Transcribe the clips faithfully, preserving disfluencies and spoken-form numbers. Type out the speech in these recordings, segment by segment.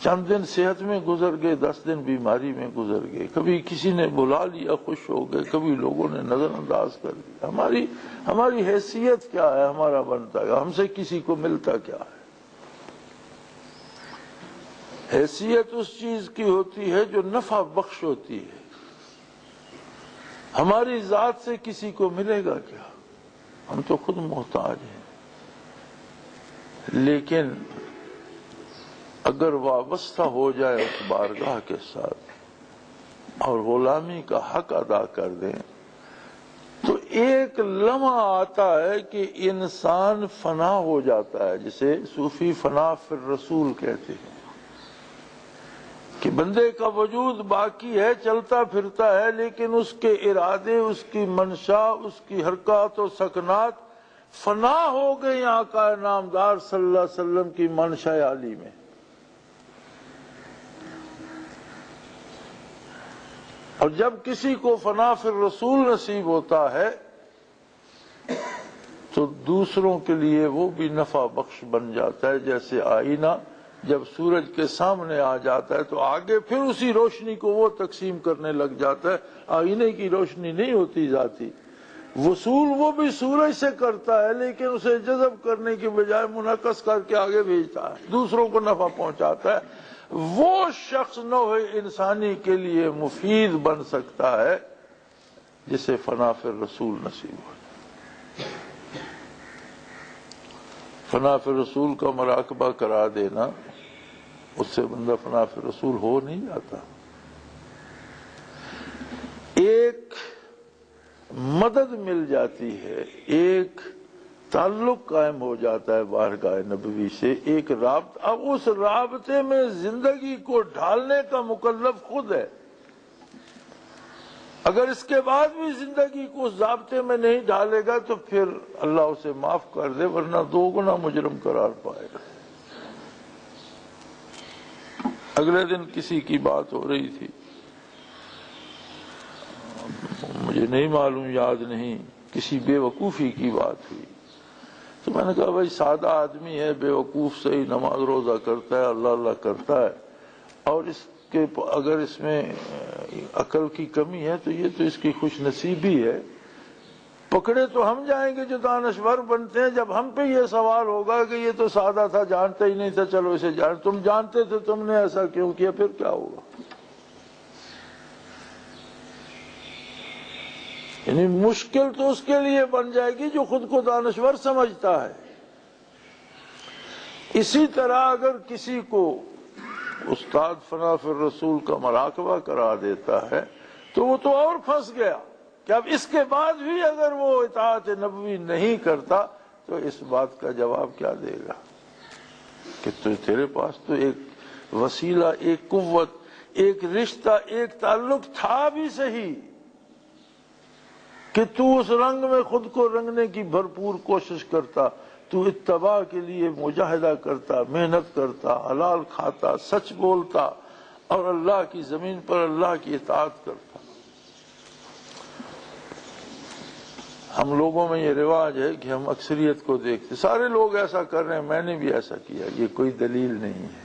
چند دن صحت میں گزر گئے، دس دن بیماری میں گزر گئے، کبھی کسی نے بلا لیا خوش ہو گئے، کبھی لوگوں نے نظر انداز کر دیا۔ ہماری ہماری حیثیت کیا ہے؟ ہمارا بنتا ہے، ہم سے کسی کو ملتا کیا ہے؟ حیثیت اس چیز کی ہوتی ہے جو نفع بخش ہوتی ہے۔ ہماری ذات سے کسی کو ملے گا کیا؟ ہم تو خود محتاج ہیں۔ لیکن اگر وابستہ ہو جائے اس بارگاہ کے ساتھ اور غلامی کا حق ادا کر دیں تو ایک لمحہ آتا ہے کہ انسان فنا ہو جاتا ہے، جسے صوفی فنا فی الرسول کہتے ہیں، کہ بندے کا وجود باقی ہے، چلتا پھرتا ہے، لیکن اس کے ارادے، اس کی منشا، اس کی حرکات و سکنات فنا ہو گئی آقا نامدار صلی اللہ علیہ وسلم کی منشا عالی میں۔ اور جب کسی کو فنا فی الرسول نصیب ہوتا ہے تو دوسروں کے لیے وہ بھی نفع بخش بن جاتا ہے، جیسے آئینہ جب سورج کے سامنے آ جاتا ہے تو آگے پھر اسی روشنی کو وہ تقسیم کرنے لگ جاتا ہے۔ آئینے کی روشنی نہیں ہوتی ذاتی، وصول وہ بھی سورج سے کرتا ہے، لیکن اسے جذب کرنے کی بجائے منعکس کر کے آگے بھیجتا ہے، دوسروں کو نفع پہنچاتا ہے۔ وہ شخص نوع انسانی کے لیے مفید بن سکتا ہے جسے فنا فی الرسول نصیب ہو جائے۔ فنا فی الرسول کا مراقبہ کرا دینا، اس سے بندہ فنا فی الرسول ہو نہیں جاتا۔ ایک مدد مل جاتی ہے، ایک تعلق قائم ہو جاتا ہے بارگاہ نبوی سے، ایک رابطہ۔ اب اس رابطے میں زندگی کو ڈھالنے کا مکلف خود ہے۔ اگر اس کے بعد بھی زندگی کو اس ضابطے میں نہیں ڈالے گا تو پھر اللہ اسے معاف کر دے، ورنہ دو گنا مجرم قرار پائے گا۔ اگلے دن کسی کی بات ہو رہی تھی، مجھے نہیں معلوم، یاد نہیں، کسی بے وقوفی کی بات ہوئی تو میں نے کہا بھائی سادہ آدمی ہے، بے وقوف صحیح نماز روزہ کرتا ہے، اللہ اللہ کرتا ہے، اور اس کے اگر اس میں عقل کی کمی ہے تو یہ تو اس کی خوش نصیبی ہے۔ پکڑے تو ہم جائیں گے جو دانشور بنتے ہیں جب ہم پہ یہ سوال ہوگا کہ یہ تو سادہ تھا، جانتا ہی نہیں تھا، چلو اسے جان، تم جانتے تھے تم نے ایسا کیوں کیا، پھر کیا ہوگا؟ یعنی مشکل تو اس کے لیے بن جائے گی جو خود کو دانشور سمجھتا ہے۔ اسی طرح اگر کسی کو استاد فنا فی الرسول کا مراقبہ کرا دیتا ہے تو وہ تو اور پھنس گیا کہ اب اس کے بعد بھی اگر وہ اطاعت نبوی نہیں کرتا تو اس بات کا جواب کیا دے گا کہ تو تیرے پاس تو ایک وسیلہ، ایک قوت، ایک رشتہ، ایک تعلق تھا بھی صحیح کہ تو اس رنگ میں خود کو رنگنے کی بھرپور کوشش کرتا، تو اتباع کے لیے مجاہدہ کرتا، محنت کرتا، حلال کھاتا، سچ بولتا اور اللہ کی زمین پر اللہ کی اطاعت کرتا۔ ہم لوگوں میں یہ رواج ہے کہ ہم اکثریت کو دیکھتے، سارے لوگ ایسا کر رہے ہیں میں نے بھی ایسا کیا، یہ کوئی دلیل نہیں ہے۔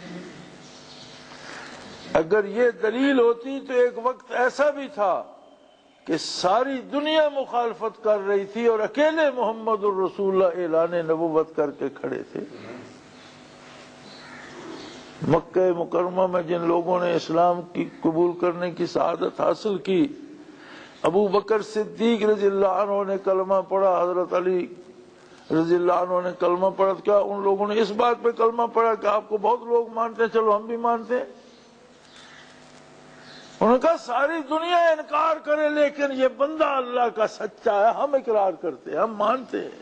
اگر یہ دلیل ہوتی تو ایک وقت ایسا بھی تھا کہ ساری دنیا مخالفت کر رہی تھی اور اکیلے محمد الرسول اللہ اعلان نبوت کر کے کھڑے تھے۔ مکہ مکرمہ میں جن لوگوں نے اسلام کی قبول کرنے کی سعادت حاصل کی، ابو بکر صدیق رضی اللہ عنہ نے کلمہ پڑھا، حضرت علی رضی اللہ عنہ نے کلمہ پڑھا، کیا ان لوگوں نے اس بات پہ کلمہ پڑھا کہ آپ کو بہت لوگ مانتے ہیں چلو ہم بھی مانتے ہیں؟ انہوں نے کہا ساری دنیا انکار کرے لیکن یہ بندہ اللہ کا سچا ہے، ہم اقرار کرتے ہیں، ہم مانتے ہیں۔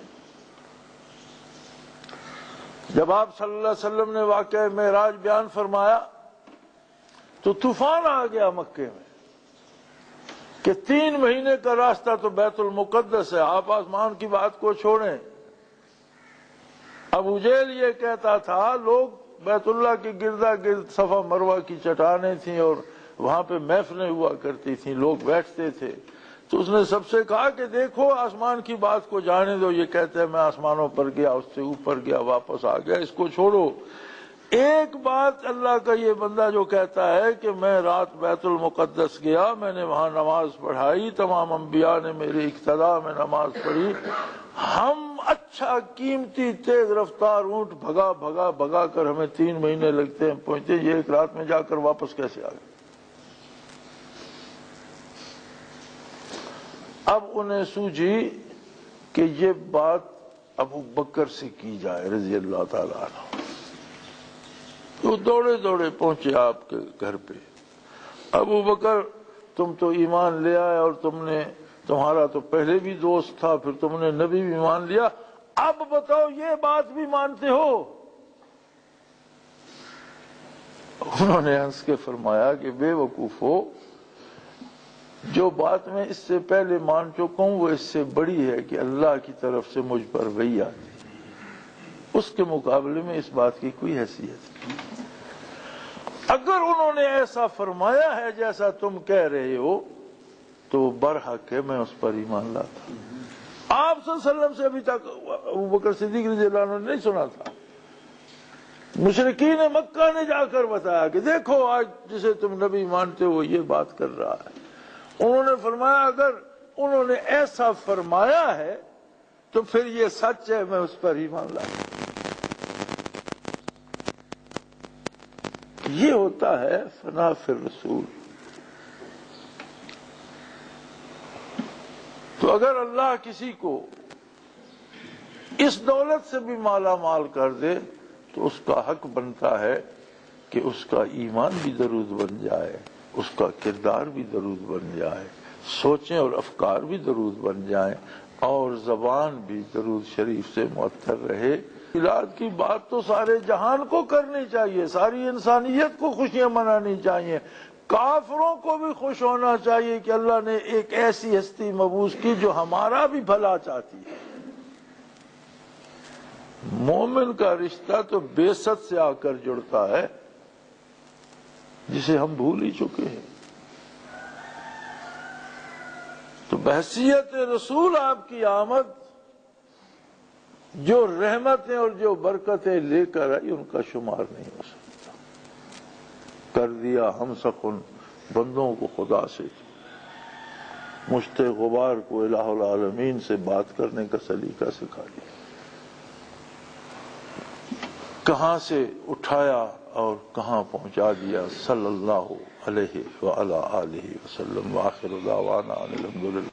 جب آپ صلی اللہ علیہ وسلم نے واقعہ معراج بیان فرمایا تو طوفان آ گیا مکے میں کہ تین مہینے کا راستہ تو بیت المقدس ہے، آپ آسمان کی بات کو چھوڑیں۔ ابو جہل یہ کہتا تھا، لوگ بیت اللہ کے گردا گرد صفا مروہ کی چٹانیں تھیں اور وہاں پہ محفلیں ہوا کرتی تھیں، لوگ بیٹھتے تھے، تو اس نے سب سے کہا کہ دیکھو آسمان کی بات کو جانے دو، یہ کہتے ہیں میں آسمانوں پر گیا، اس سے اوپر گیا، واپس آ گیا، اس کو چھوڑو۔ ایک بات اللہ کا یہ بندہ جو کہتا ہے کہ میں رات بیت المقدس گیا، میں نے وہاں نماز پڑھائی، تمام انبیاء نے میری اقتداء میں نماز پڑھی، ہم اچھا قیمتی تیز رفتار اونٹ بھگا بھگا بھگا کر ہمیں تین مہینے لگتے ہیں پہنچتے، یہ ایک رات میں جا کر واپس کیسے آ گئے؟ اب انہیں سوجھی کہ یہ بات ابو بکر سے کی جائے رضی اللہ تعالیٰ عنہ، تو دوڑے دوڑے پہنچے آپ کے گھر پہ۔ ابو بکر تم تو ایمان لے آئے، اور تم نے تمہارا تو پہلے بھی دوست تھا، پھر تم نے نبی بھی مان لیا، اب بتاؤ یہ بات بھی مانتے ہو؟ انہوں نے ہنس کے فرمایا کہ بے وقوف ہو، جو بات میں اس سے پہلے مان چکا ہوں وہ اس سے بڑی ہے کہ اللہ کی طرف سے مجھ پر وحی آتی، اس کے مقابلے میں اس بات کی کوئی حیثیت نہیں۔ اگر انہوں نے ایسا فرمایا ہے جیسا تم کہہ رہے ہو تو برحق ہے میں اس پر ایمان لاتا۔ آپ صلی اللہ علیہ وسلم سے ابھی تک ابو بکر صدیق رضی اللہ عنہ نے نہیں سنا تھا، مشرکین مکہ نے جا کر بتایا کہ دیکھو آج جسے تم نبی مانتے ہو یہ بات کر رہا ہے۔ انہوں نے فرمایا اگر انہوں نے ایسا فرمایا ہے تو پھر یہ سچ ہے، میں اس پر ایمان لاتا۔ یہ ہوتا ہے فنا فی الرسول۔ تو اگر اللہ کسی کو اس دولت سے بھی مالا مال کر دے تو اس کا حق بنتا ہے کہ اس کا ایمان بھی درود بن جائے، اس کا کردار بھی درود بن جائے، سوچیں اور افکار بھی درود بن جائیں، اور زبان بھی درود شریف سے معطر رہے۔ میلاد کی بات تو سارے جہان کو کرنی چاہیے، ساری انسانیت کو خوشیاں منانی چاہیے، کافروں کو بھی خوش ہونا چاہیے کہ اللہ نے ایک ایسی ہستی مبعوث کی جو ہمارا بھی بھلا چاہتی ہے۔ مومن کا رشتہ تو بیست سے آ کر جڑتا ہے جسے ہم بھول ہی چکے ہیں۔ تو بحیثیت رسول آپ کی آمد جو رحمتیں اور جو برکتیں لے کر آئی ان کا شمار نہیں ہو سکتا۔ کر دیا ہم سخن بندوں کو خدا سے، مشت غبار کو الہ العالمین سے بات کرنے کا سلیقہ سکھا دیا، کہاں سے اٹھایا اور کہاں پہنچا دیا، صلی اللہ علیہ وعلی آلہ وسلم، وآخر دعوانا الحمدللہ۔